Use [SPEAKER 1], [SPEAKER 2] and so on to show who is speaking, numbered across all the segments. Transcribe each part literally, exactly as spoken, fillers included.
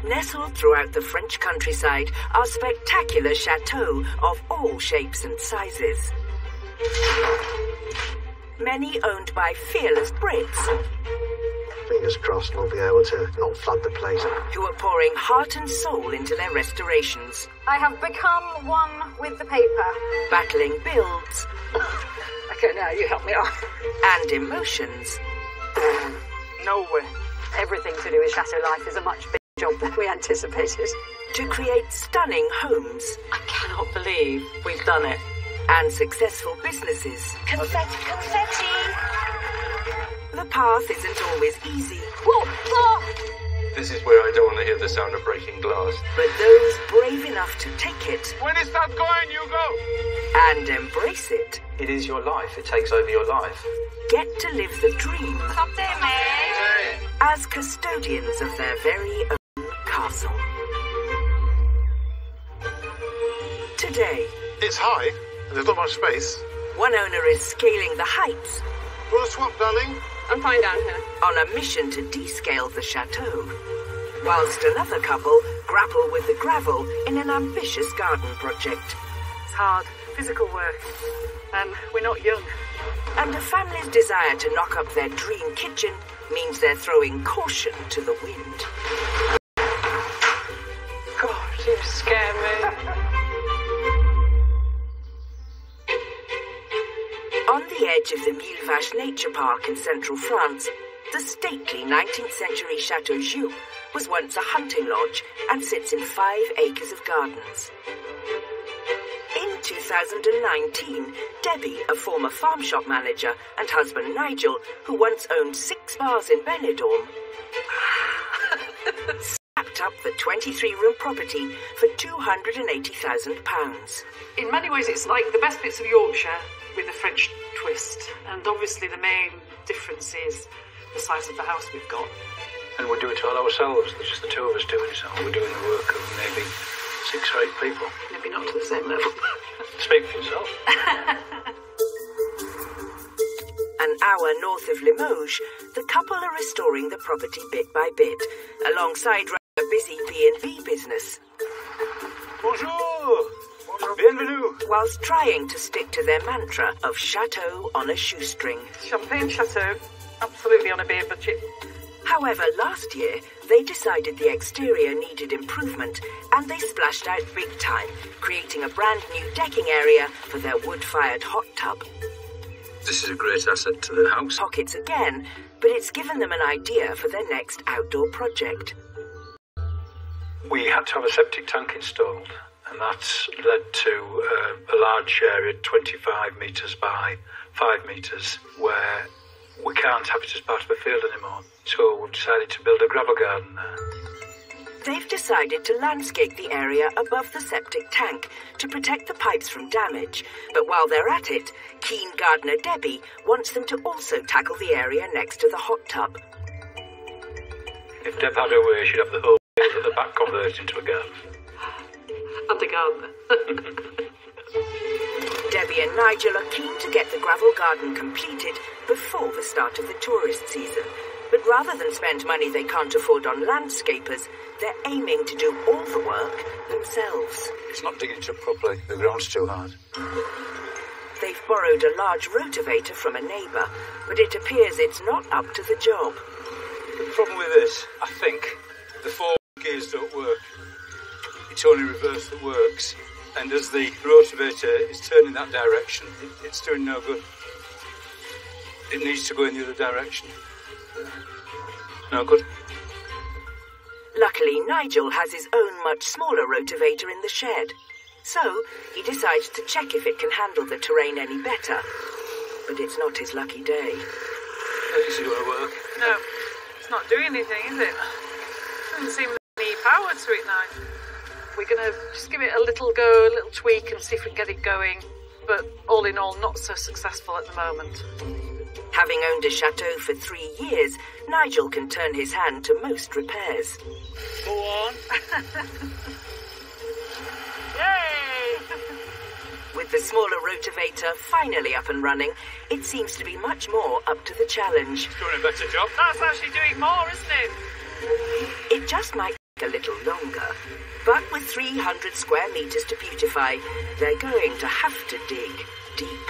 [SPEAKER 1] Nestled throughout the French countryside are spectacular chateaux of all shapes and sizes. Many owned by fearless Brits.
[SPEAKER 2] Fingers crossed we'll be able to not flood the place.
[SPEAKER 1] Who are pouring heart and soul into their restorations.
[SPEAKER 3] I have become one with the paper.
[SPEAKER 1] Battling builds.
[SPEAKER 3] Okay, now you help me off.
[SPEAKER 1] And emotions.
[SPEAKER 3] No way. Everything to do with chateau life is a much bigger job than we anticipated.
[SPEAKER 1] To create stunning homes.
[SPEAKER 3] I cannot believe we've done it.
[SPEAKER 1] And successful businesses.
[SPEAKER 3] Confetti, confetti!
[SPEAKER 1] The path isn't always easy.
[SPEAKER 3] Whoa, oh.
[SPEAKER 4] This is where I don't want to hear the sound of breaking glass.
[SPEAKER 1] But those brave enough to take it...
[SPEAKER 4] When it starts going, you go!
[SPEAKER 1] And embrace it.
[SPEAKER 4] It is your life. It takes over your life.
[SPEAKER 1] Get to live the dream.
[SPEAKER 3] Stop there, mate!
[SPEAKER 1] As custodians of their very own castle. Today...
[SPEAKER 2] It's high, and there's not much space.
[SPEAKER 1] One owner is scaling the heights.
[SPEAKER 2] Want to swap, darling?
[SPEAKER 3] I'm fine down here.
[SPEAKER 1] On a mission to descale the chateau. Whilst another couple grapple with the gravel in an ambitious garden project.
[SPEAKER 3] It's hard, physical work. And we're not young.
[SPEAKER 1] And a family's desire to knock up their dream kitchen means they're throwing caution to the wind.
[SPEAKER 3] God, you scare me.
[SPEAKER 1] On the edge of the Millevaches Nature Park in central France, the stately nineteenth century Chateau Joux was once a hunting lodge and sits in five acres of gardens. In two thousand nineteen, Debbie, a former farm shop manager, and husband Nigel, who once owned six bars in Benidorm, snapped up the twenty-three room property for two hundred eighty thousand pounds.
[SPEAKER 5] In many ways, it's like the best bits of Yorkshire with a French twist. And obviously the main difference is the size of the house we've got.
[SPEAKER 4] And we do it all ourselves. There's just the two of us doing it. So we're doing the work of maybe six or eight people.
[SPEAKER 5] Maybe not to the same level.
[SPEAKER 4] Speak for yourself.
[SPEAKER 1] An hour north of Limoges, the couple are restoring the property bit by bit, alongside running a busy B and B business.
[SPEAKER 4] Bonjour! Bienvenue!
[SPEAKER 1] Whilst trying to stick to their mantra of chateau on a shoestring.
[SPEAKER 5] Champagne chateau, absolutely on a beer budget.
[SPEAKER 1] However, last year, they decided the exterior needed improvement and they splashed out big time, creating a brand new decking area for their wood-fired hot tub.
[SPEAKER 4] This is a great asset to the house.
[SPEAKER 1] Pockets again, but it's given them an idea for their next outdoor project.
[SPEAKER 4] We had to have a septic tank installed, and that's led to uh, a large area, twenty-five metres by five metres, where we can't have it as part of a field anymore. So we've decided to build a gravel garden there.
[SPEAKER 1] They've decided to landscape the area above the septic tank to protect the pipes from damage. But while they're at it, keen gardener Debbie wants them to also tackle the area next to the hot tub.
[SPEAKER 4] If Deb had her way, she'd have the whole field at the back converted into a garden.
[SPEAKER 5] I'm the gardener.
[SPEAKER 1] Debbie and Nigel are keen to get the gravel garden completed before the start of the tourist season. But rather than spend money they can't afford on landscapers, they're aiming to do all the work themselves.
[SPEAKER 4] It's not digging it up properly. The ground's too hard.
[SPEAKER 1] They've borrowed a large rotavator from a neighbour, but it appears it's not up to the job.
[SPEAKER 4] The problem with this, I think, the four gears don't work. It's only reverse that works. And as the rotavator is turning that direction, it, it's doing no good. It needs to go in the other direction. No good.
[SPEAKER 1] Luckily, Nigel has his own much smaller rotavator in the shed. So, he decides to check if it can handle the terrain any better. But it's not his lucky day.
[SPEAKER 4] Is it going to work?
[SPEAKER 5] No, it's not doing anything, is it? Doesn't seem to have any power to it now. We're going to just give it a little go, a little tweak and see if we can get it going. But all in all, not so successful at the moment.
[SPEAKER 1] Having owned a chateau for three years, Nigel can turn his hand to most repairs.
[SPEAKER 4] Go on.
[SPEAKER 5] Yay!
[SPEAKER 1] With the smaller rotavator finally up and running, it seems to be much more up to the challenge.
[SPEAKER 4] It's doing a better job.
[SPEAKER 5] That's actually doing more, isn't it?
[SPEAKER 1] It just might a little longer, but with three hundred square metres to beautify, they're going to have to dig deep.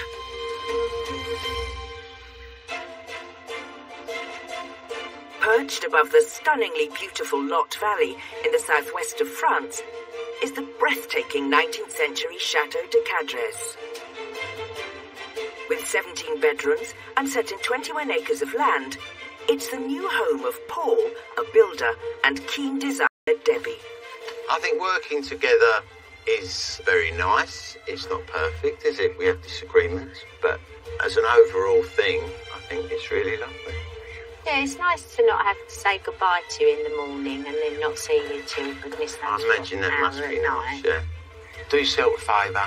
[SPEAKER 1] Perched above the stunningly beautiful Lot Valley in the southwest of France is the breathtaking nineteenth century Chateau DIY S eight E nine. With seventeen bedrooms and set in twenty-one acres of land, it's the new home of Paul, a builder, and keen designer Debbie.
[SPEAKER 6] I think working together is very nice. It's not perfect, is it? We have disagreements, but as an overall thing, I think it's really lovely.
[SPEAKER 7] Yeah, it's nice to not have to say goodbye to you in the morning and then not see you till goodness knows
[SPEAKER 6] I imagine that must be nice, yeah. Do yourself a favour.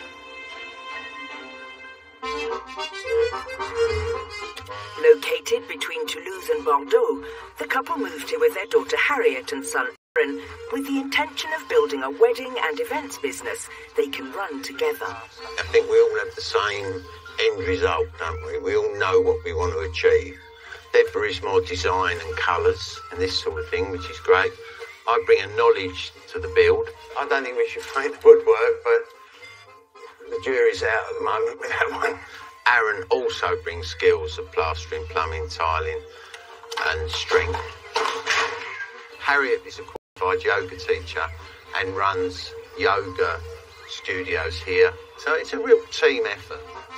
[SPEAKER 1] Located between Toulouse and Bordeaux, the couple moved here with their daughter Harriet and son Aaron with the intention of building a wedding and events business they can run together.
[SPEAKER 6] I think we all have the same end result, don't we? We all know what we want to achieve. Deborah is more design and colours and this sort of thing, which is great. I bring a knowledge to the build. I don't think we should paint the woodwork, but the jury's out at the moment with that one. Aaron also brings skills of plastering, plumbing, tiling and string. Harriet is a qualified yoga teacher and runs yoga studios here. So it's a real team effort.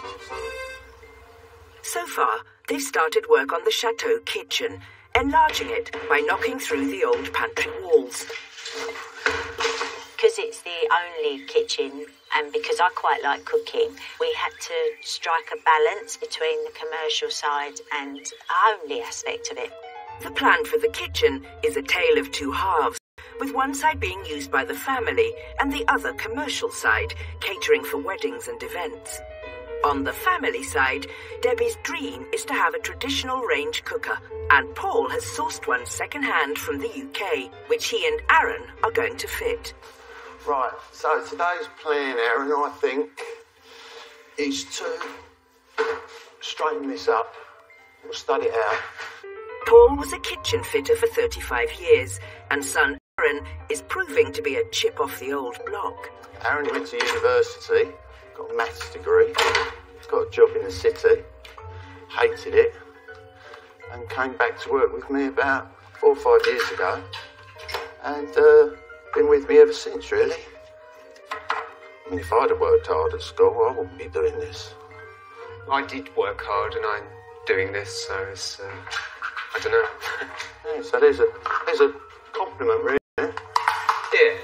[SPEAKER 1] So far, they've started work on the chateau kitchen, enlarging it by knocking through the old pantry walls.
[SPEAKER 7] Because it's the only kitchen and because I quite like cooking, we had to strike a balance between the commercial side and the homely aspect of it.
[SPEAKER 1] The plan for the kitchen is a tale of two halves, with one side being used by the family and the other commercial side, catering for weddings and events. On the family side, Debbie's dream is to have a traditional range cooker, and Paul has sourced one second-hand from the U K, which he and Aaron are going to fit.
[SPEAKER 6] Right, so today's plan, Aaron, I think, is to straighten this up. We'll study it out.
[SPEAKER 1] Paul was a kitchen fitter for thirty-five years, and son Aaron is proving to be a chip off the old block.
[SPEAKER 6] Aaron went to university, got a maths degree, got a job in the city, hated it, and came back to work with me about four or five years ago, and uh, been with me ever since, really. I mean, if I'd have worked hard at school, I wouldn't be doing this.
[SPEAKER 8] I did work hard, and I'm doing this, so it's, uh, I don't know.
[SPEAKER 6] Yeah, so there's a, there's a compliment, really.
[SPEAKER 8] Yeah.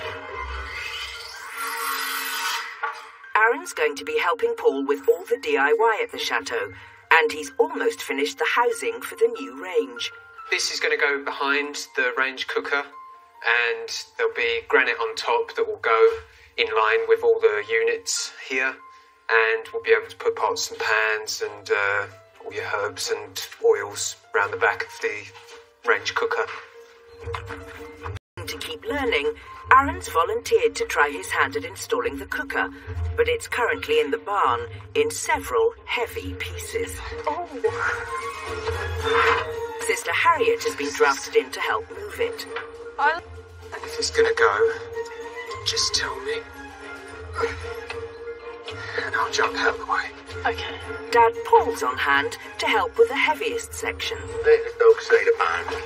[SPEAKER 1] Aaron's going to be helping Paul with all the D I Y at the chateau, and he's almost finished the housing for the new range.
[SPEAKER 8] This is going to go behind the range cooker, and there'll be granite on top that will go in line with all the units here, and we'll be able to put pots and pans and uh, all your herbs and oils around the back of the range cooker.
[SPEAKER 1] To keep learning, Aaron's volunteered to try his hand at installing the cooker, but it's currently in the barn in several heavy pieces.
[SPEAKER 7] Oh.
[SPEAKER 1] Sister Harriet has been drafted in to help move it.
[SPEAKER 5] I...
[SPEAKER 8] And if it's going to go, just tell me. And I'll jump out of the way.
[SPEAKER 5] Okay.
[SPEAKER 1] Dad Paul's on hand to help with the heaviest section.
[SPEAKER 6] Let the dog see the bone.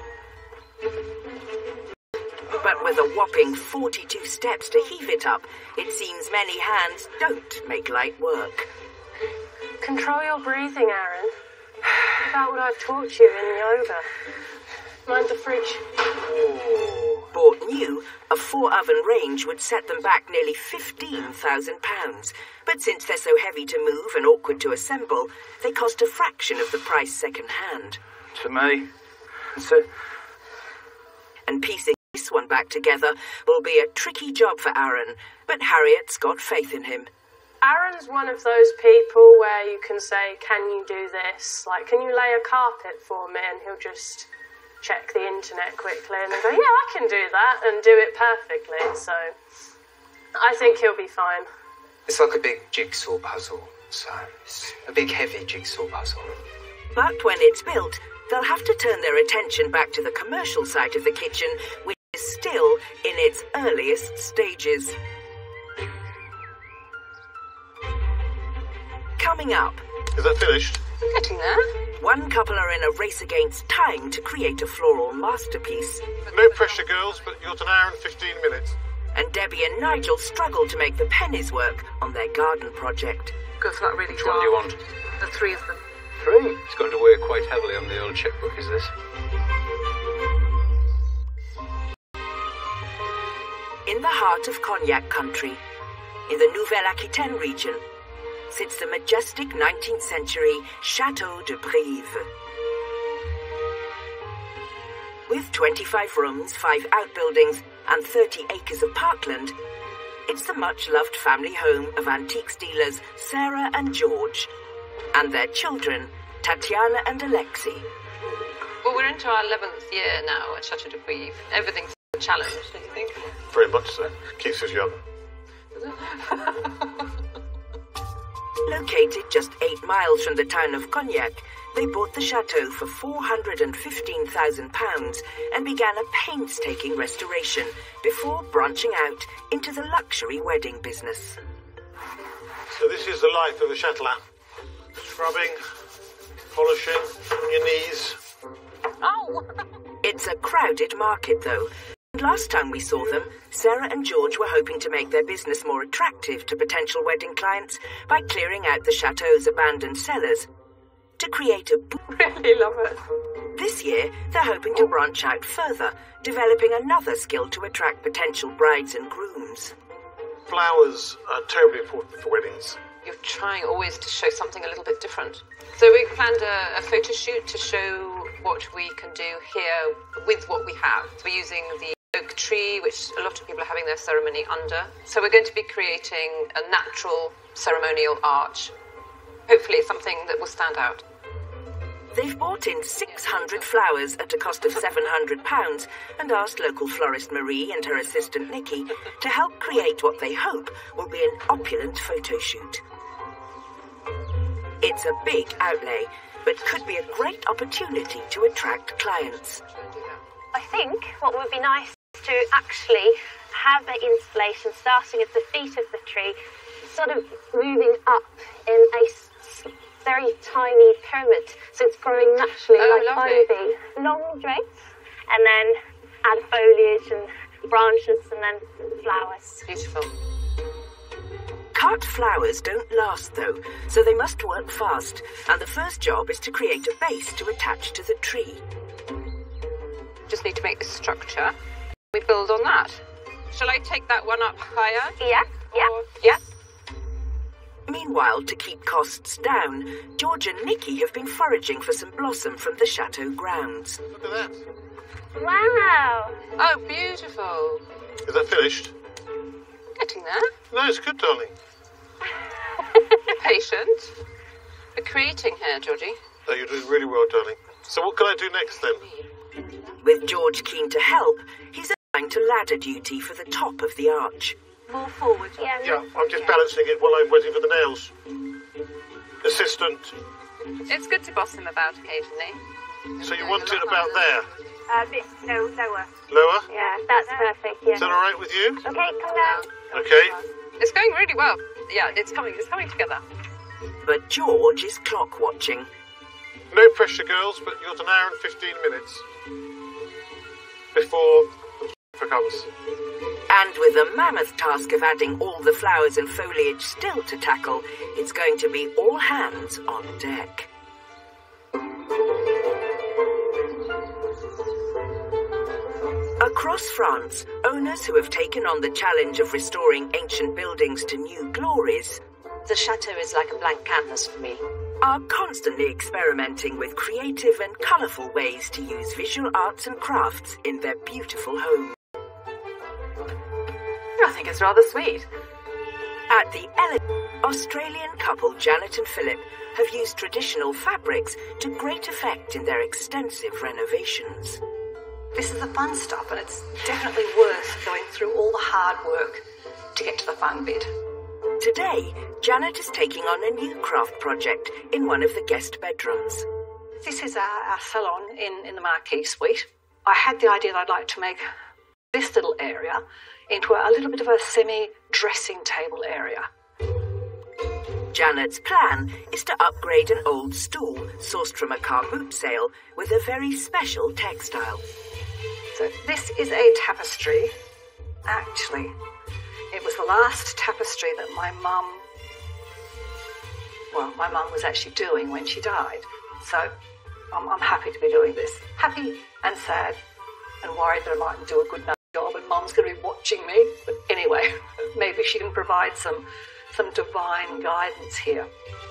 [SPEAKER 1] But with a whopping forty-two steps to heave it up, it seems many hands don't make light work.
[SPEAKER 9] Control your breathing, Aaron. About what I've taught you in yoga. Mind the fridge.
[SPEAKER 1] Bought new, a four-oven range would set them back nearly fifteen thousand pounds. But since they're so heavy to move and awkward to assemble, they cost a fraction of the price second-hand.
[SPEAKER 4] To me, that's it.
[SPEAKER 1] And piecing this one back together will be a tricky job for Aaron, but Harriet's got faith in him.
[SPEAKER 9] Aaron's one of those people where you can say, can you do this? Like, can you lay a carpet for me? And he'll just check the internet quickly and then go, yeah, I can do that, and do it perfectly. So I think he'll be fine.
[SPEAKER 8] It's like a big jigsaw puzzle, so it's a big heavy jigsaw puzzle.
[SPEAKER 1] But when it's built, they'll have to turn their attention back to the commercial side of the kitchen, which earliest stages. Coming up.
[SPEAKER 10] Is that finished?
[SPEAKER 5] Getting there.
[SPEAKER 1] One couple are in a race against time to create a floral masterpiece.
[SPEAKER 10] No pressure, girls, but you've got an hour and fifteen minutes.
[SPEAKER 1] And Debbie and Nigel struggle to make the pennies work on their garden project.
[SPEAKER 5] Go for that really
[SPEAKER 4] Which
[SPEAKER 5] dark.
[SPEAKER 4] one do you want?
[SPEAKER 5] The three of them.
[SPEAKER 10] Three?
[SPEAKER 4] It's going to weigh quite heavily on the old checkbook, is this?
[SPEAKER 1] In the heart of Cognac country, in the Nouvelle-Aquitaine region, sits the majestic nineteenth century Chateau de Brive. With twenty-five rooms, five outbuildings, and thirty acres of parkland, it's the much-loved family home of antiques dealers Sarah and George, and their children, Tatiana and Alexei.
[SPEAKER 5] Well, we're into our eleventh year now at Chateau de Brive. Everything's a challenge, don't you think?
[SPEAKER 10] Very much so. Keeps us young.
[SPEAKER 1] Located just eight miles from the town of Cognac, they bought the chateau for four hundred fifteen thousand pounds and began a painstaking restoration before branching out into the luxury wedding business.
[SPEAKER 10] So this is the life of a chatelain. Scrubbing, polishing, on your knees.
[SPEAKER 5] Oh!
[SPEAKER 1] It's a crowded market, though. And last time we saw them, Sarah and George were hoping to make their business more attractive to potential wedding clients by clearing out the chateau's abandoned cellars to create a...
[SPEAKER 5] Really love it.
[SPEAKER 1] This year, they're hoping to branch out further, developing another skill to attract potential brides and grooms.
[SPEAKER 10] Flowers are terribly important for weddings.
[SPEAKER 5] You're trying always to show something a little bit different. So we planned a, a photo shoot to show what we can do here with what we have. We're using the oak tree, which a lot of people are having their ceremony under. So we're going to be creating a natural ceremonial arch. Hopefully it's something that will stand out.
[SPEAKER 1] They've bought in six hundred flowers at a cost of seven hundred pounds and asked local florist Marie and her assistant Nikki to help create what they hope will be an opulent photo shoot. It's a big outlay, but could be a great opportunity to attract clients.
[SPEAKER 11] I think what would be nice to actually have the installation starting at the feet of the tree, sort of moving up in a s- very tiny pyramid, so it's growing naturally
[SPEAKER 5] Oh,
[SPEAKER 11] like
[SPEAKER 5] lovely.
[SPEAKER 11] ivy. Long drapes, and then add foliage and branches and then flowers.
[SPEAKER 5] Beautiful.
[SPEAKER 1] Cut flowers don't last, though, so they must work fast, and the first job is to create a base to attach to the tree.
[SPEAKER 5] Just need to make the structure. We build on that. Shall I take that one up higher?
[SPEAKER 11] Yeah, yeah.
[SPEAKER 5] Or- yeah.
[SPEAKER 1] Meanwhile, to keep costs down, George and Nikki have been foraging for some blossom from the chateau grounds.
[SPEAKER 10] Look at that.
[SPEAKER 11] Wow.
[SPEAKER 5] Oh, beautiful.
[SPEAKER 10] Is that finished?
[SPEAKER 5] Getting there.
[SPEAKER 10] No, it's good, darling.
[SPEAKER 5] Patient. We're creating here, Georgie.
[SPEAKER 10] Oh, you're doing really well, darling. So what can I do next, then?
[SPEAKER 1] With George keen to help, he's assigned to ladder duty for the top of the arch.
[SPEAKER 11] More forward. Yeah,
[SPEAKER 10] Yeah, I'm just balancing it while I'm waiting for the nails. Assistant.
[SPEAKER 5] It's good to boss him about occasionally.
[SPEAKER 10] So you want it about there?
[SPEAKER 11] a bit no, lower.
[SPEAKER 10] Lower?
[SPEAKER 11] Yeah, that's perfect. Yeah.
[SPEAKER 10] Is that all right with you?
[SPEAKER 11] Okay, come down.
[SPEAKER 10] Okay.
[SPEAKER 5] It's going really well. Yeah, it's coming. It's coming together.
[SPEAKER 1] But George is clock watching.
[SPEAKER 10] No pressure, girls, but you've got an hour and fifteen minutes before the comes.
[SPEAKER 1] And with the mammoth task of adding all the flowers and foliage still to tackle, it's going to be all hands on deck. Across France, owners who have taken on the challenge of restoring ancient buildings to new glories,
[SPEAKER 7] The chateau is like a blank canvas for me.
[SPEAKER 1] are constantly experimenting with creative and colourful ways to use visual arts and crafts in their beautiful home.
[SPEAKER 5] I think it's rather sweet.
[SPEAKER 1] At the elegant Australian couple Janet and Philip have used traditional fabrics to great effect in their extensive renovations.
[SPEAKER 3] This is the fun stuff, and it's definitely worth going through all the hard work to get to the fun bit.
[SPEAKER 1] Today, Janet is taking on a new craft project in one of the guest bedrooms.
[SPEAKER 3] This is our, our salon in, in the Marquee Suite. I had the idea that I'd like to make this little area into a little bit of a semi-dressing table area.
[SPEAKER 1] Janet's plan is to upgrade an old stool sourced from a car boot sale with a very special textile.
[SPEAKER 3] So this is a tapestry. Actually, it was the last tapestry that my mum, well, my mum was actually doing when she died. So I'm, I'm happy to be doing this. Happy and sad and worried that I mightn't do a good enough job and Mum's going to be watching me. But anyway, maybe she can provide some, some divine guidance here.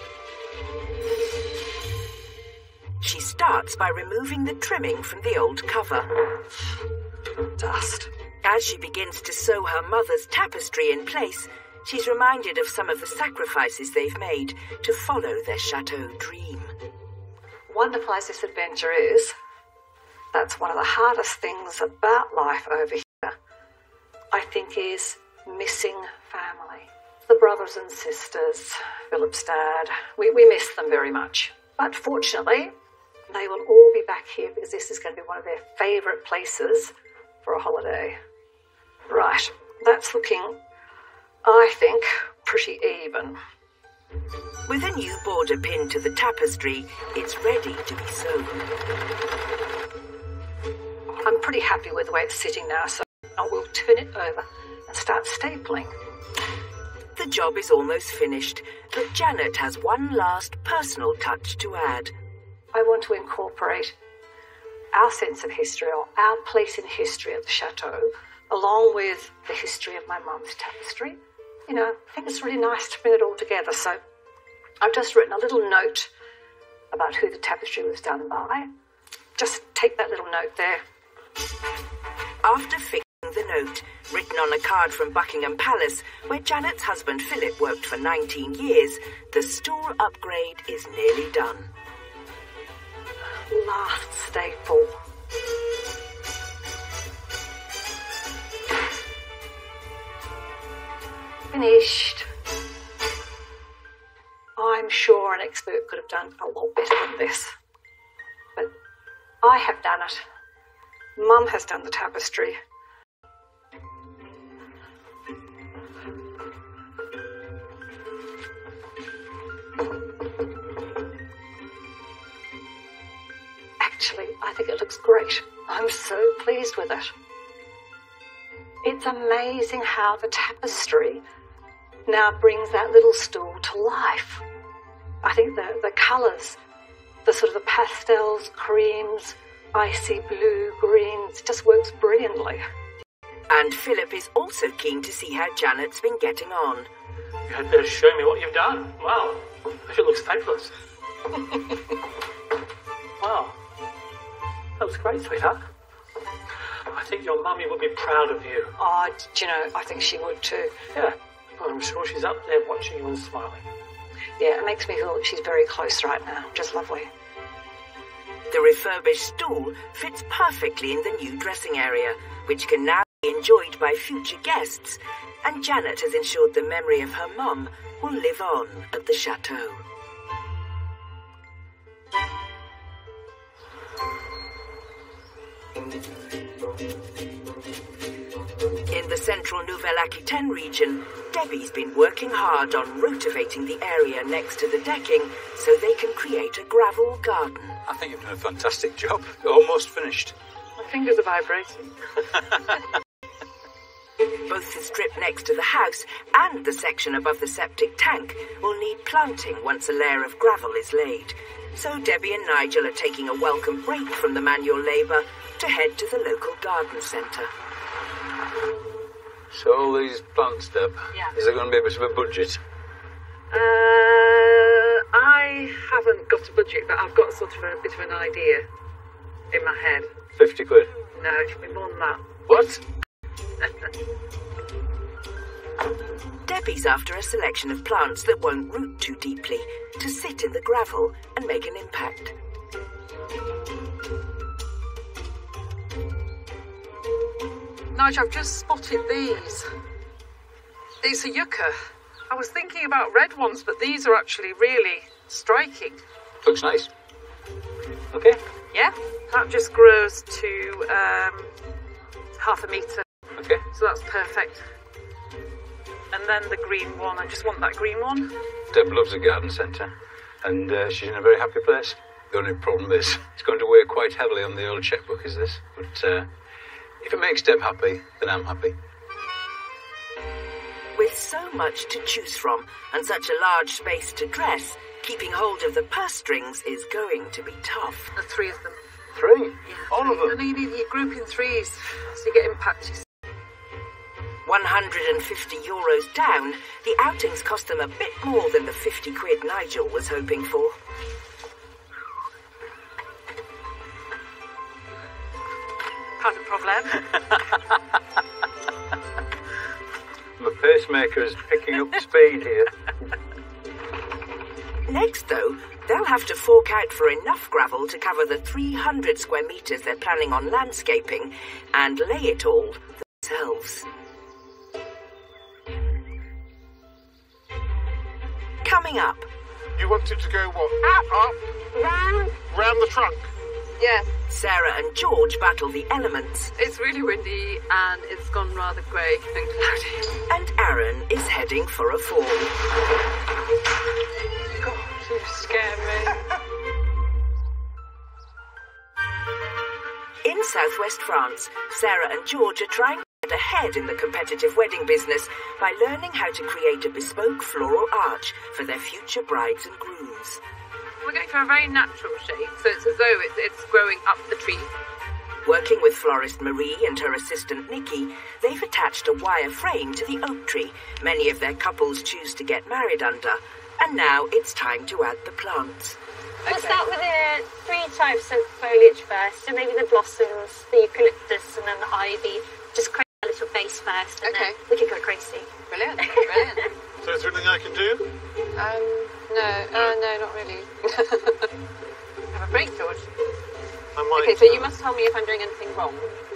[SPEAKER 1] She starts by removing the trimming from the old cover.
[SPEAKER 3] Dust.
[SPEAKER 1] As she begins to sew her mother's tapestry in place, she's reminded of some of the sacrifices they've made to follow their chateau dream.
[SPEAKER 3] Wonderful as this adventure is, that's one of the hardest things about life over here, I think, is missing family. The brothers and sisters, Philip's dad, we, we miss them very much. But fortunately, they will all be back here because this is going to be one of their favourite places for a holiday. Right, that's looking, I think, pretty even.
[SPEAKER 1] With a new border pinned to the tapestry, it's ready to be sewn.
[SPEAKER 3] I'm pretty happy with the way it's sitting now, so I will turn it over and start stapling.
[SPEAKER 1] The job is almost finished, but Janet has one last personal touch to add.
[SPEAKER 3] I want to incorporate our sense of history, or our place in history at the chateau, along with the history of my mum's tapestry. You know, I think it's really nice to bring it all together, so I've just written a little note about who the tapestry was done by. Just take that little note there.
[SPEAKER 1] After fixing the note, written on a card from Buckingham Palace, where Janet's husband Philip worked for nineteen years, the stool upgrade is nearly done.
[SPEAKER 3] Last staple. Finished. I'm sure an expert could have done a lot better than this. But I have done it. Mum has done the tapestry. Actually, I think it looks great. I'm so pleased with it. It's amazing how the tapestry now brings that little stool to life. I think the, the colours, the sort of the pastels, creams, icy blue, greens, just works brilliantly.
[SPEAKER 1] And Philip is also keen to see how Janet's been getting on.
[SPEAKER 12] You had better show me what you've done. Wow, it looks fabulous. Wow, that looks great, sweetheart. I think your mummy would be proud of you.
[SPEAKER 3] Oh, do you know, I think she would too.
[SPEAKER 12] Yeah, I'm sure she's up there watching you and smiling.
[SPEAKER 3] Yeah, it makes me feel that she's very close right now. Just lovely.
[SPEAKER 1] The refurbished stool fits perfectly in the new dressing area, which can now be enjoyed by future guests, and Janet has ensured the memory of her mum will live on at the chateau. In the central Nouvelle-Aquitaine region, Debbie's been working hard on rotivating the area next to the decking so they can create a gravel garden.
[SPEAKER 4] I think you've done a fantastic job. Almost finished.
[SPEAKER 5] My fingers are vibrating.
[SPEAKER 1] Both the strip next to the house and the section above the septic tank will need planting once a layer of gravel is laid. So Debbie and Nigel are taking a welcome break from the manual labour to head to the local garden centre.
[SPEAKER 4] So all these plants, Deb,
[SPEAKER 5] yeah.
[SPEAKER 4] Is there going to be a bit of a budget?
[SPEAKER 5] Uh, I haven't got a budget, but I've got sort of a bit of an idea in my head.
[SPEAKER 4] Fifty quid?
[SPEAKER 5] No, it'll be more than that.
[SPEAKER 4] What?
[SPEAKER 1] Debbie's after a selection of plants that won't root too deeply, to sit in the gravel and make an impact.
[SPEAKER 5] Nigel, I've just spotted these. It's a yucca. I was thinking about red ones, but these are actually really striking.
[SPEAKER 4] Looks nice.
[SPEAKER 5] Okay. Yeah, that just grows to um, half a metre So that's perfect. And then the green one, I just want that green one.
[SPEAKER 4] Deb loves the garden centre, and uh, she's in a very happy place. The only problem is it's going to weigh quite heavily on the old chequebook, is this. But uh, if it makes Deb happy, then I'm happy.
[SPEAKER 1] With so much to choose from and such a large space to dress, keeping hold of the purse strings is going to be tough.
[SPEAKER 5] The three of them.
[SPEAKER 4] Three?
[SPEAKER 5] Yeah,
[SPEAKER 4] All
[SPEAKER 5] three.
[SPEAKER 4] of them?
[SPEAKER 5] And you need your group in threes, so you get impact.
[SPEAKER 1] one hundred fifty euros down, the outings cost them a bit more than the fifty quid Nigel was hoping for.
[SPEAKER 5] Pas de problème.
[SPEAKER 4] My pacemaker is picking up speed here.
[SPEAKER 1] Next, though, they'll have to fork out for enough gravel to cover the three hundred square metres they're planning on landscaping and lay it all themselves. Coming up.
[SPEAKER 10] You want it to go what? Up, up,
[SPEAKER 11] Round.
[SPEAKER 10] round the trunk.
[SPEAKER 5] Yes.
[SPEAKER 1] Sarah and George battle the elements.
[SPEAKER 5] It's really windy and it's gone rather grey and cloudy.
[SPEAKER 1] And Aaron is heading for a fall.
[SPEAKER 5] God, you scare me.
[SPEAKER 1] In southwest France, Sarah and George are trying to get ahead in the competitive wedding business by learning how to create a bespoke floral arch for their future brides and grooms.
[SPEAKER 5] We're going for a very natural shape, so it's as though it's, it's growing up the tree.
[SPEAKER 1] Working with florist Marie and her assistant Nikki, they've attached a wire frame to the oak tree many of their couples choose to get married under. And now it's time to add the plants.
[SPEAKER 11] We'll start with the three types of foliage first, so maybe the blossoms, the eucalyptus, and then the ivy. Just create a little base first, and
[SPEAKER 5] Okay.
[SPEAKER 11] then we can go crazy.
[SPEAKER 5] Brilliant, brilliant.
[SPEAKER 10] So is there anything I can do?
[SPEAKER 5] Um, no, uh, no, not really. Have a break, George.
[SPEAKER 10] I might.
[SPEAKER 5] Okay, so you must tell me if I'm doing anything wrong.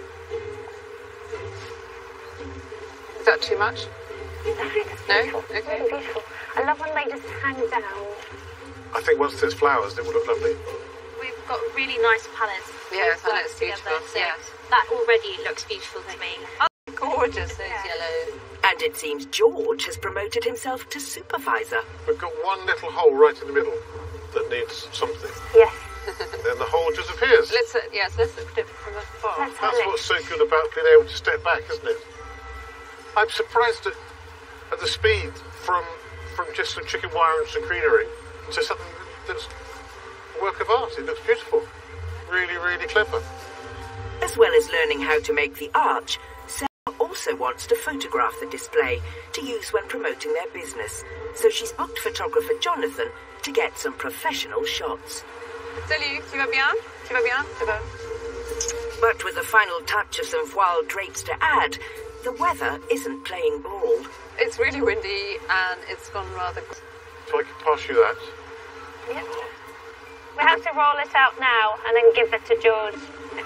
[SPEAKER 5] Is that too much?
[SPEAKER 11] No, that's
[SPEAKER 5] No?
[SPEAKER 11] beautiful.
[SPEAKER 5] Okay.
[SPEAKER 11] Really beautiful. I love when they just hang down.
[SPEAKER 10] I think once there's flowers, it will look lovely.
[SPEAKER 11] We've got really nice colours.
[SPEAKER 5] Yes,
[SPEAKER 11] We've
[SPEAKER 5] and
[SPEAKER 11] worked
[SPEAKER 5] it's beautiful,
[SPEAKER 11] together, so
[SPEAKER 5] yes.
[SPEAKER 11] that already looks beautiful to me.
[SPEAKER 5] Oh, gorgeous, those yellow.
[SPEAKER 1] And it seems George has promoted himself to supervisor.
[SPEAKER 10] We've got one little hole right in the middle that needs something.
[SPEAKER 11] Yes.
[SPEAKER 10] Then the hole disappears.
[SPEAKER 5] Let's, uh, yes, let's look at it from afar.
[SPEAKER 11] Let's have
[SPEAKER 10] That's
[SPEAKER 11] a look.
[SPEAKER 10] what's so good about being able to step back, isn't it? I'm surprised at, at the speed from from just some chicken wire and some greenery to something that's a work of art. It looks beautiful. Really, really clever.
[SPEAKER 1] As well as learning how to make the arch, Sarah also wants to photograph the display to use when promoting their business. So she's booked photographer Jonathan to get some professional shots.
[SPEAKER 5] Salut, tu vas bien? Tu vas bien? Tu vas?
[SPEAKER 1] But with a final touch of some voile drapes to add, the weather isn't playing ball.
[SPEAKER 5] It's really windy and it's gone rather...
[SPEAKER 10] So I can pass you that.
[SPEAKER 11] Yep. We have to roll it out now and then give it to George.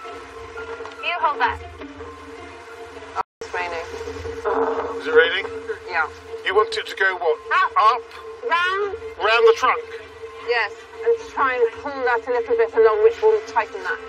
[SPEAKER 11] You hold that.
[SPEAKER 5] Oh, it's raining.
[SPEAKER 10] Is it raining?
[SPEAKER 5] Yeah.
[SPEAKER 10] You want it to go what?
[SPEAKER 11] Up.
[SPEAKER 10] Up?
[SPEAKER 11] Round.
[SPEAKER 10] Round the trunk?
[SPEAKER 5] Yes, and try and pull that a little bit along, which will tighten that.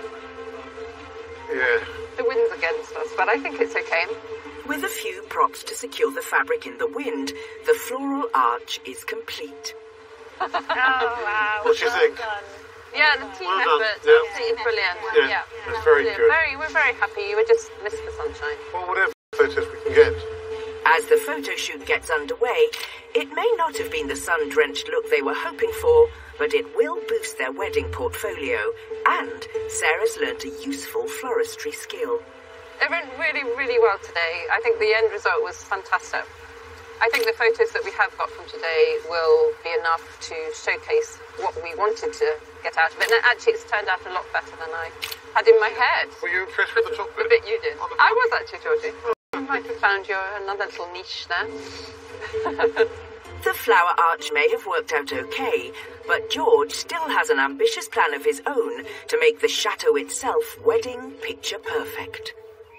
[SPEAKER 10] Yeah.
[SPEAKER 5] The wind's against us, but I think it's okay.
[SPEAKER 1] With a few props to secure the fabric in the wind, the floral arch is complete.
[SPEAKER 11] Oh, wow.
[SPEAKER 10] What do you
[SPEAKER 11] well
[SPEAKER 10] think?
[SPEAKER 11] done.
[SPEAKER 5] Yeah, the team
[SPEAKER 10] Well done,
[SPEAKER 5] effort,
[SPEAKER 10] yeah.
[SPEAKER 5] absolutely brilliant.
[SPEAKER 10] Yeah, that's very
[SPEAKER 5] Brilliant.
[SPEAKER 10] good.
[SPEAKER 5] Very, we're very happy. You were just missed the sunshine.
[SPEAKER 10] Well, whatever photos we can get.
[SPEAKER 1] As the photo shoot gets underway, it may not have been the sun-drenched look they were hoping for, but it will boost their wedding portfolio, and Sarah's learnt a useful floristry skill.
[SPEAKER 5] It went really, really well today. I think the end result was fantastic. I think the photos that we have got from today will be enough to showcase what we wanted to get out of it. And actually, it's turned out a lot better than I had in my head.
[SPEAKER 10] Were you impressed with the top
[SPEAKER 5] The
[SPEAKER 10] bit?
[SPEAKER 5] bit you did. I was actually, Georgie. You might have found your another little niche there.
[SPEAKER 1] The flower arch may have worked out okay, but George still has an ambitious plan of his own to make the chateau itself wedding picture perfect.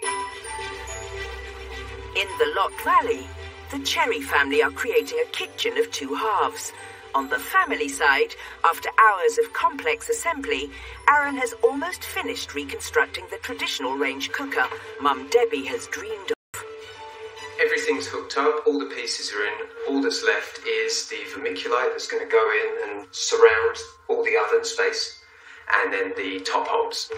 [SPEAKER 1] In the Lot Valley, the Cherry family are creating a kitchen of two halves. On the family side, after hours of complex assembly, Aaron has almost finished reconstructing the traditional range cooker Mum Debbie has dreamed of.
[SPEAKER 8] hooked up, all the pieces are in. All that's left is the vermiculite that's going to go in and surround all the oven space, and then the top hobs.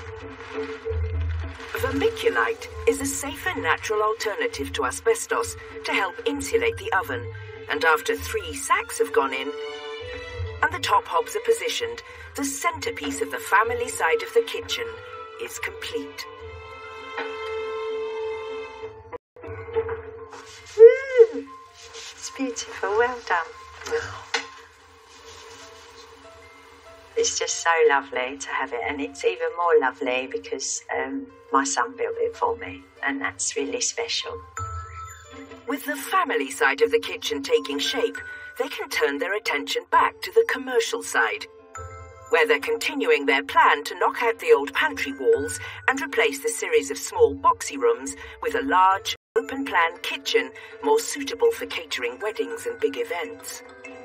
[SPEAKER 1] Vermiculite is a safer natural alternative to asbestos to help insulate the oven, and after three sacks have gone in and the top hobs are positioned, the centrepiece of the family side of the kitchen is complete.
[SPEAKER 7] Woo! It's beautiful, well done. It's just so lovely to have it, and it's even more lovely because um, my son built it for me, and that's really special.
[SPEAKER 1] With the family side of the kitchen taking shape, they can turn their attention back to the commercial side, where they're continuing their plan to knock out the old pantry walls and replace the series of small boxy rooms with a large, open-plan kitchen more suitable for catering weddings and big events.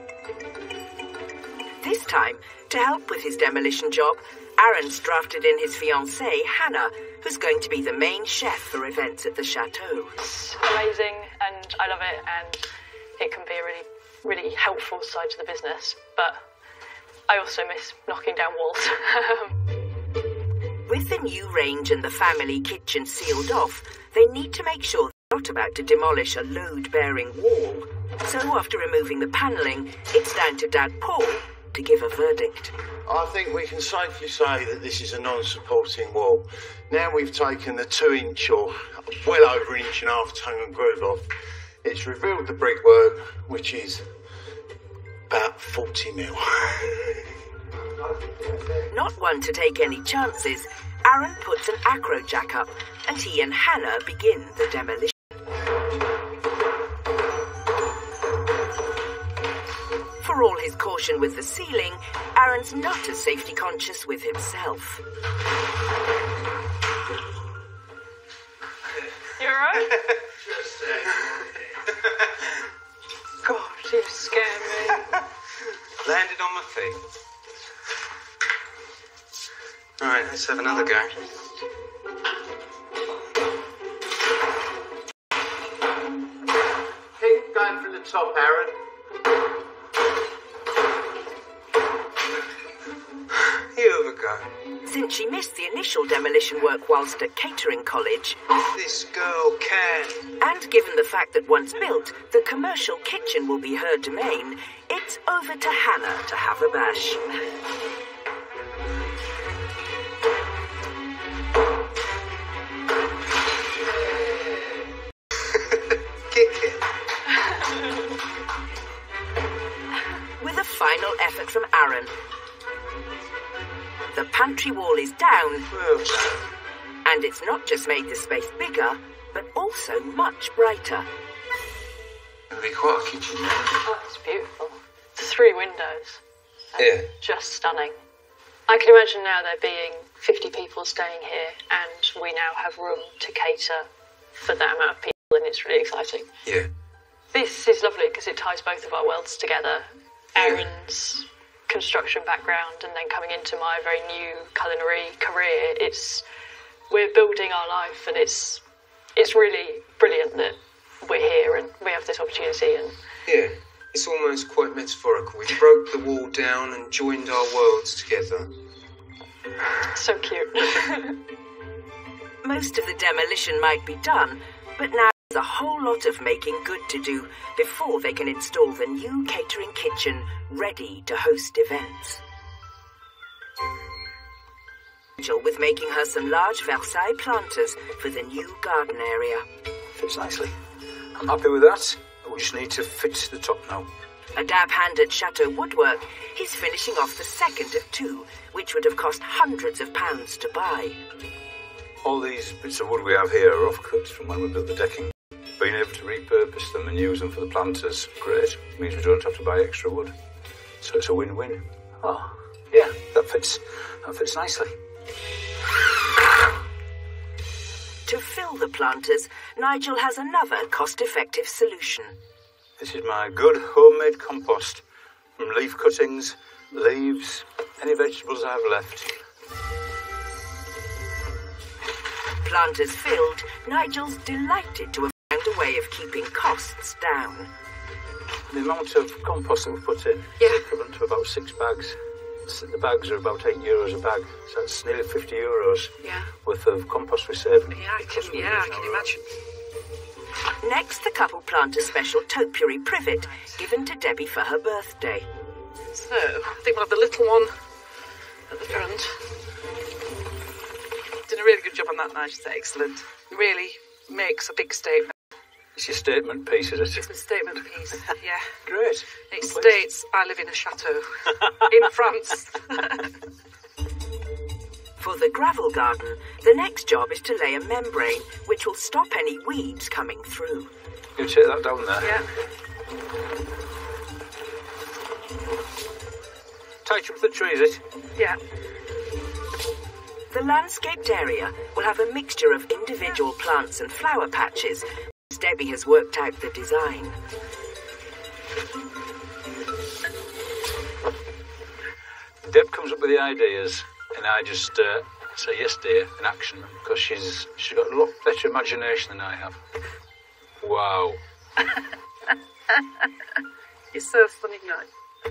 [SPEAKER 1] This time, to help with his demolition job, Aaron's drafted in his fiancée, Hannah, who's going to be the main chef for events at the chateau.
[SPEAKER 13] It's amazing, and I love it, and it can be a really, really helpful side to the business, but I also miss knocking down walls.
[SPEAKER 1] With the new range and the family kitchen sealed off, they need to make sure they're not about to demolish a load-bearing wall. So after removing the panelling, it's down to Dad Paul to give a verdict.
[SPEAKER 6] I think we can safely say that this is a non-supporting wall. Now we've taken the two-inch or well over an inch and a half tongue and groove off. It's revealed the brickwork, which is about forty mil.
[SPEAKER 1] Not one to take any chances, Aaron puts an acro jack up and he and Hannah begin the demolition. For all his caution with the ceiling, Aaron's not as safety conscious with himself.
[SPEAKER 13] You alright?
[SPEAKER 8] Just saying.
[SPEAKER 13] God, you scare me.
[SPEAKER 8] Landed on my feet. Alright, let's have another go.
[SPEAKER 6] Keep going from the top, Aaron.
[SPEAKER 8] You have a go.
[SPEAKER 1] Since she missed the initial demolition work whilst at catering college,
[SPEAKER 8] This girl can.
[SPEAKER 1] and given the fact that once built, the commercial kitchen will be her domain, it's over to Hannah to have a bash.
[SPEAKER 8] Kick it.
[SPEAKER 1] With a final effort from Aaron, the pantry wall is down,
[SPEAKER 8] Well done.
[SPEAKER 1] and it's not just made the space bigger, but also much brighter.
[SPEAKER 6] It'll be quite a kitchen now.
[SPEAKER 13] Oh, it's beautiful. Three windows.
[SPEAKER 8] Yeah.
[SPEAKER 13] Just stunning. I can imagine now there being fifty people staying here, and we now have room to cater for that amount of people, and it's really exciting.
[SPEAKER 8] Yeah.
[SPEAKER 13] This is lovely because it ties both of our worlds together. Aaron's construction background and then coming into my very new culinary career. It's we're building our life, and it's it's really brilliant that we're here and we have this opportunity. And
[SPEAKER 8] Yeah. It's almost quite metaphorical. We broke the wall down and joined our worlds together.
[SPEAKER 13] so cute.
[SPEAKER 1] Most of the demolition might be done, but now there's a whole lot of making good to do before they can install the new catering kitchen ready to host events. Rachel with making her some large Versailles planters for the new garden area.
[SPEAKER 4] Fits nicely. I'm happy with that. We just need to fit the top now.
[SPEAKER 1] A dab hand at Chateau woodwork, he's finishing off the second of two, which would have cost hundreds of pounds to buy.
[SPEAKER 4] All these bits of wood we have here are offcuts from when we built the decking. Being able to repurpose them and use them for the planters, great. It means we don't have to buy extra wood. So it's a win-win. Oh, yeah, that fits. That fits nicely.
[SPEAKER 1] To fill the planters, Nigel has another cost-effective solution.
[SPEAKER 4] This is my good homemade compost from leaf cuttings, leaves, any vegetables I have left.
[SPEAKER 1] Planters filled, Nigel's delighted to have found a way of keeping costs down.
[SPEAKER 4] The amount of compost that we put in
[SPEAKER 5] Yeah.
[SPEAKER 4] is equivalent to about six bags. S- The bags are about eight euros a bag, so that's nearly fifty euros
[SPEAKER 5] Yeah.
[SPEAKER 4] worth of compost we're saving.
[SPEAKER 5] Yeah, I can, yeah, I can imagine.
[SPEAKER 1] Next, the couple plant a special topiary privet given to Debbie for her birthday.
[SPEAKER 5] So, I think we'll have the little one at the front. Did a really good job on that, Nigel. It's excellent. Really makes a big statement.
[SPEAKER 4] It's your statement piece, is it?
[SPEAKER 5] It's my statement piece, yeah.
[SPEAKER 4] Great.
[SPEAKER 5] It
[SPEAKER 4] Please.
[SPEAKER 5] states, I live in a chateau in France.
[SPEAKER 1] For the gravel garden, the next job is to lay a membrane which will stop any weeds coming through.
[SPEAKER 4] You take that down there.
[SPEAKER 5] Yeah.
[SPEAKER 4] Tight up the tree, is it?
[SPEAKER 5] Yeah.
[SPEAKER 1] The landscaped area will have a mixture of individual plants and flower patches. Debbie has worked out the design.
[SPEAKER 4] Deb comes up with the ideas, and I just uh, say yes, dear, and action them, because she's she's got a lot better imagination than I have. Wow.
[SPEAKER 5] You're so funny, guy.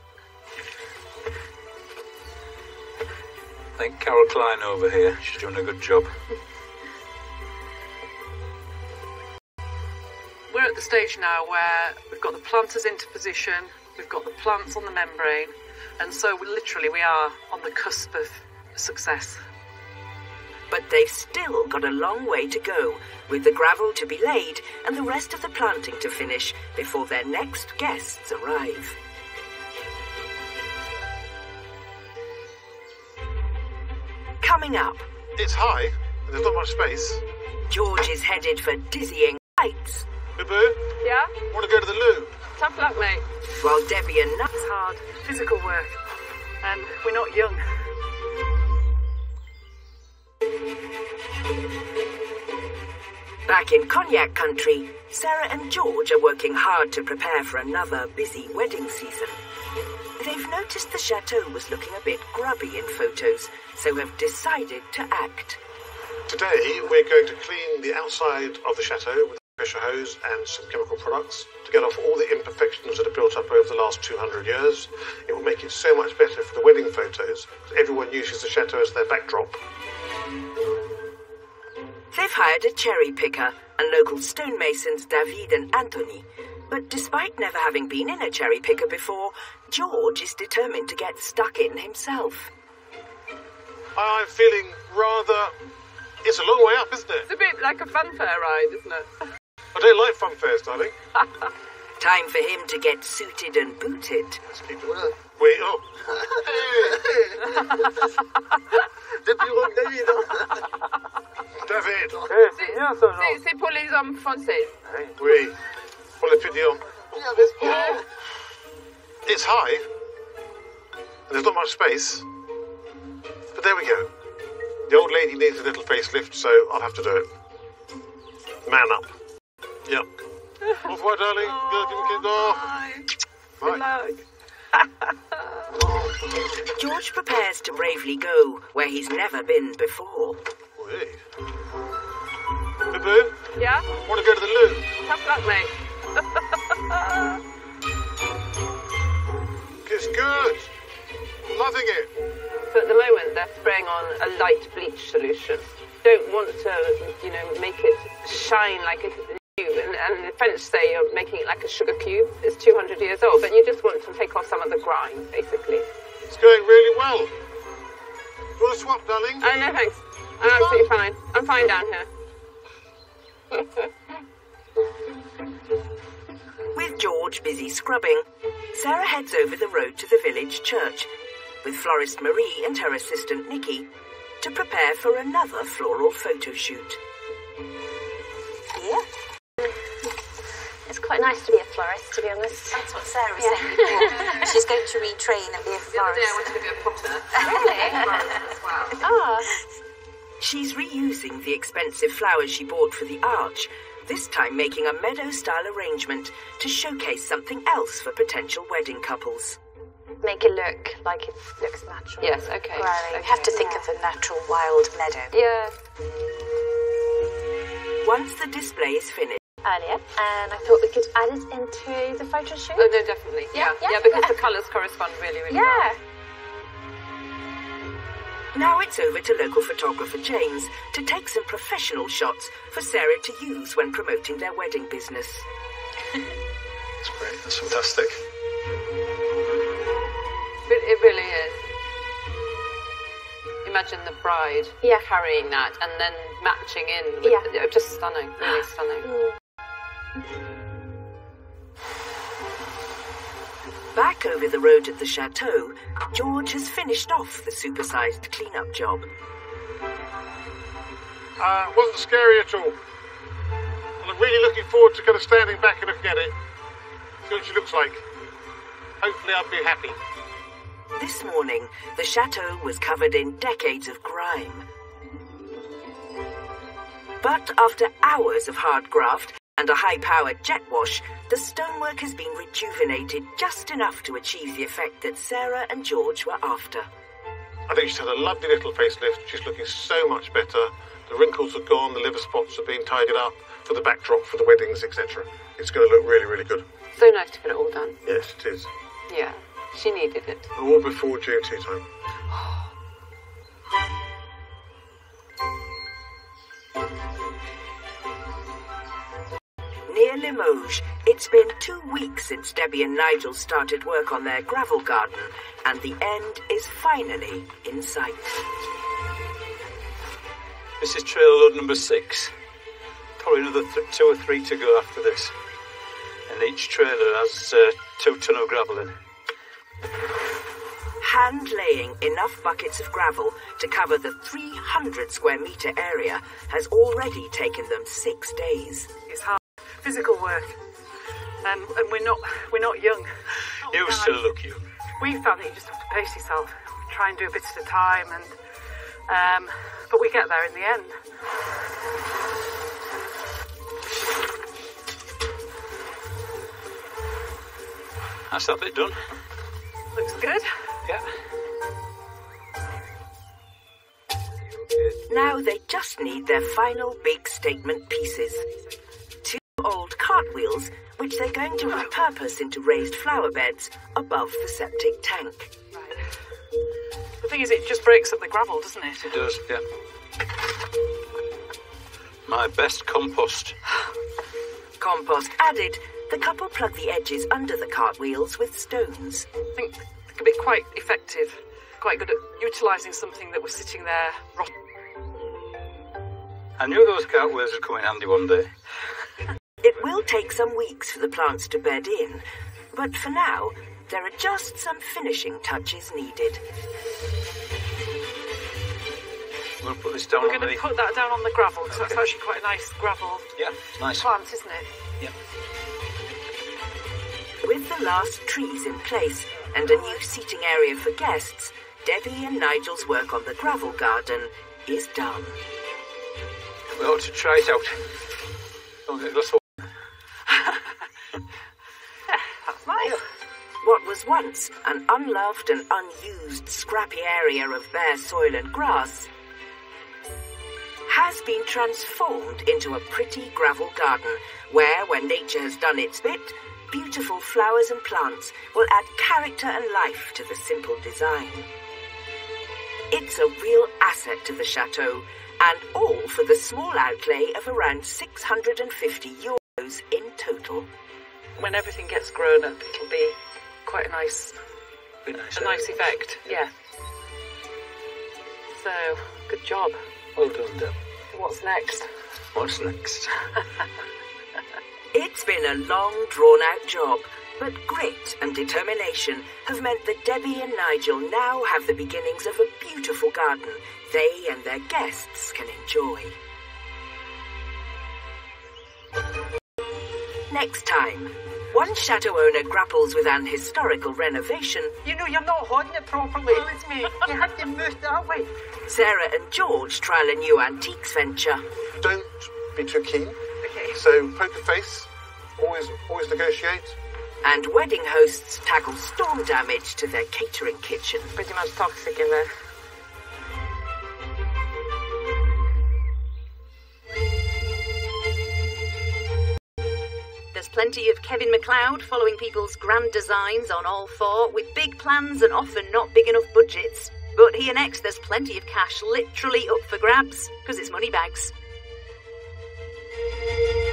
[SPEAKER 4] I think Carol Klein over here, she's doing a good job.
[SPEAKER 5] We're at the stage now where we've got the planters into position, we've got the plants on the membrane, and so we literally we are on the cusp of success.
[SPEAKER 1] But they've still got a long way to go, with the gravel to be laid and the rest of the planting to finish before their next guests arrive. Coming up,
[SPEAKER 10] It's high, and there's not much space.
[SPEAKER 1] George is headed for dizzying heights,
[SPEAKER 10] Boo-boo,
[SPEAKER 9] Yeah?
[SPEAKER 10] want to go to the loo?
[SPEAKER 9] Tough luck, mate.
[SPEAKER 1] while Debbie and Nut
[SPEAKER 5] It's hard, physical work, and we're not young.
[SPEAKER 1] Back in Cognac country, Sarah and George are working hard to prepare for another busy wedding season. They've noticed the chateau was looking a bit grubby in photos, so have decided to act.
[SPEAKER 10] Today, we're going to clean the outside of the chateau with a pressure hose and some chemical products to get off all the imperfections that have built up over the last two hundred years. It will make it so much better for the wedding photos, because everyone uses the chateau as their backdrop.
[SPEAKER 1] They've hired a cherry picker and local stonemasons David and Anthony. But despite never having been in a cherry picker before, George is determined to get stuck in himself.
[SPEAKER 10] I'm feeling rather... It's a long way up, isn't it?
[SPEAKER 5] It's a bit like a funfair ride, isn't it?
[SPEAKER 10] I don't like fun fairs, darling.
[SPEAKER 1] Time for him to get suited and booted.
[SPEAKER 10] Let's keep it up. Wait up. David.
[SPEAKER 5] C'est, c'est pour les hommes français.
[SPEAKER 10] Oui. Pour les petits hommes. It's high. And there's not much space. But there we go. The old lady needs a little facelift, so I'll have to do it. Man up. Yep. Au revoir, darling.
[SPEAKER 5] Bye. Good luck.
[SPEAKER 1] George prepares to bravely go where he's never been before.
[SPEAKER 10] Oui. Boo-boo,
[SPEAKER 9] Yeah?
[SPEAKER 10] want to go to the loo?
[SPEAKER 9] Tough luck, mate.
[SPEAKER 10] It's good. Loving it.
[SPEAKER 14] So at the moment they're spraying on a light bleach solution. Don't want to, you know, make it shine like it's new. And, and the French say you're making it like a sugar cube. It's two hundred years old, but you just want to take off some of the grime, basically.
[SPEAKER 10] It's going really well. You want to swap, darling?
[SPEAKER 14] Oh, no, thanks. I'm absolutely fine. I'm fine down here.
[SPEAKER 1] With George busy scrubbing, Sarah heads over the road to the village church, with florist Marie and her assistant Nikki, to prepare for another floral photo shoot.
[SPEAKER 11] Yeah. It's quite nice to be a florist, to be honest.
[SPEAKER 15] That's what Sarah was
[SPEAKER 11] Yeah.
[SPEAKER 15] saying before. She's going to retrain and be a
[SPEAKER 5] The other day I
[SPEAKER 15] florist.
[SPEAKER 5] wanted to be a potter.
[SPEAKER 11] Really?
[SPEAKER 5] as well.
[SPEAKER 11] Ah.
[SPEAKER 1] She's reusing the expensive flowers she bought for the arch, this time making a meadow-style arrangement to showcase something else for potential wedding couples.
[SPEAKER 11] Make it look like it looks natural.
[SPEAKER 14] Yes, okay.
[SPEAKER 15] You have to think of a natural wild meadow.
[SPEAKER 14] Yeah.
[SPEAKER 1] Once the display is finished,
[SPEAKER 11] earlier, and I thought we could add it into the photo shoot.
[SPEAKER 14] Oh, no, definitely. Yeah,
[SPEAKER 11] Yeah,
[SPEAKER 14] yeah,
[SPEAKER 11] yeah,
[SPEAKER 14] because
[SPEAKER 11] yeah.
[SPEAKER 14] the colours correspond really, really
[SPEAKER 11] Yeah.
[SPEAKER 14] well.
[SPEAKER 1] Now it's over to local photographer James to take some professional shots for Sarah to use when promoting their wedding business.
[SPEAKER 2] That's great. That's fantastic.
[SPEAKER 14] It, it really is. Imagine the bride
[SPEAKER 11] Yeah.
[SPEAKER 14] carrying that and then matching in. With
[SPEAKER 11] Yeah.
[SPEAKER 14] the, just stunning, really stunning.
[SPEAKER 1] Back over the road at the chateau, George has finished off the supersized clean-up job.
[SPEAKER 10] Uh, wasn't scary at all. And I'm really looking forward to kind of standing back and looking at it. See what she looks like. Hopefully I'll be happy.
[SPEAKER 1] This morning, the chateau was covered in decades of grime. But after hours of hard graft and a high-powered jet wash, the stonework has been rejuvenated just enough to achieve the effect that Sarah and George were after.
[SPEAKER 10] I think she's had a lovely little facelift. She's looking so much better. The wrinkles are gone, the liver spots are being tidied up for the backdrop, for the weddings, et cetera. It's going to look really, really good.
[SPEAKER 14] So nice to get it all done.
[SPEAKER 10] Yes, it is.
[SPEAKER 14] Yeah, she needed it.
[SPEAKER 10] All before G M T time.
[SPEAKER 1] Near Limoges, it's been two weeks since Debbie and Nigel started work on their gravel garden, and the end is finally in sight.
[SPEAKER 4] This is trail load number six. Probably another th- two or three to go after this. And each trailer has uh, two ton of gravel in.
[SPEAKER 1] Hand laying enough buckets of gravel to cover the three hundred square metre area has already taken them six days.
[SPEAKER 5] It's hard physical work, um, and we're not we're not young.
[SPEAKER 4] You still look young.
[SPEAKER 5] We found that you just have to pace yourself, try and do a bit at a time, and um, but we get there in the end.
[SPEAKER 4] That's that bit done.
[SPEAKER 5] Looks good.
[SPEAKER 4] Yeah.
[SPEAKER 1] Now they just need their final big statement pieces. Two old cartwheels, which they're going to repurpose into raised flower beds above the septic tank.
[SPEAKER 5] The thing is, it just breaks up the gravel, doesn't it?
[SPEAKER 4] It does, yeah. My best compost.
[SPEAKER 1] Compost added, the couple plug the edges under the cartwheels with stones.
[SPEAKER 5] I think it can be quite effective, quite good at utilising something that was sitting there rotten.
[SPEAKER 4] I knew those cartwheels would come in handy one day.
[SPEAKER 1] It will take some weeks for the plants to bed in, but for now, there are just some finishing touches needed.
[SPEAKER 4] We'll put this down
[SPEAKER 5] We're
[SPEAKER 4] on
[SPEAKER 5] going
[SPEAKER 4] the...
[SPEAKER 5] to put that down on the gravel, because that's actually quite a nice gravel
[SPEAKER 4] Yeah, nice.
[SPEAKER 5] plant, isn't it?
[SPEAKER 4] Yeah.
[SPEAKER 1] With the last trees in place and a new seating area for guests, Debbie and Nigel's work on the gravel garden is done.
[SPEAKER 4] We ought to try it out. Don't get a glass of water.
[SPEAKER 5] That's nice.
[SPEAKER 1] What was once an unloved and unused scrappy area of bare soil and grass has been transformed into a pretty gravel garden where, when nature has done its bit, beautiful flowers and plants will add character and life to the simple design. It's a real asset to the chateau, and all for the small outlay of around six hundred fifty euros in total.
[SPEAKER 5] When everything gets grown up, it'll be quite a nice,
[SPEAKER 4] Be nice,
[SPEAKER 5] a nice effect. Yeah. So, good job.
[SPEAKER 4] Well done, Deb.
[SPEAKER 5] What's next?
[SPEAKER 4] What's next?
[SPEAKER 1] It's been a long, drawn-out job, but grit and determination have meant that Debbie and Nigel now have the beginnings of a beautiful garden they and their guests can enjoy. Next time, one chateau owner grapples with an historical renovation.
[SPEAKER 5] You know, you're not holding it properly. Oh, it's me. You have to move that way.
[SPEAKER 1] Sarah and George trial a new antiques venture.
[SPEAKER 10] Don't be too keen.
[SPEAKER 1] Okay.
[SPEAKER 10] So poker face. Always, always negotiate.
[SPEAKER 1] And wedding hosts tackle storm damage to their catering kitchen.
[SPEAKER 5] Pretty much toxic in there.
[SPEAKER 16] plenty of Kevin MacLeod following people's grand designs on all four, with big plans and often not big enough budgets. But here next, there's plenty of cash literally up for grabs, because it's money bags.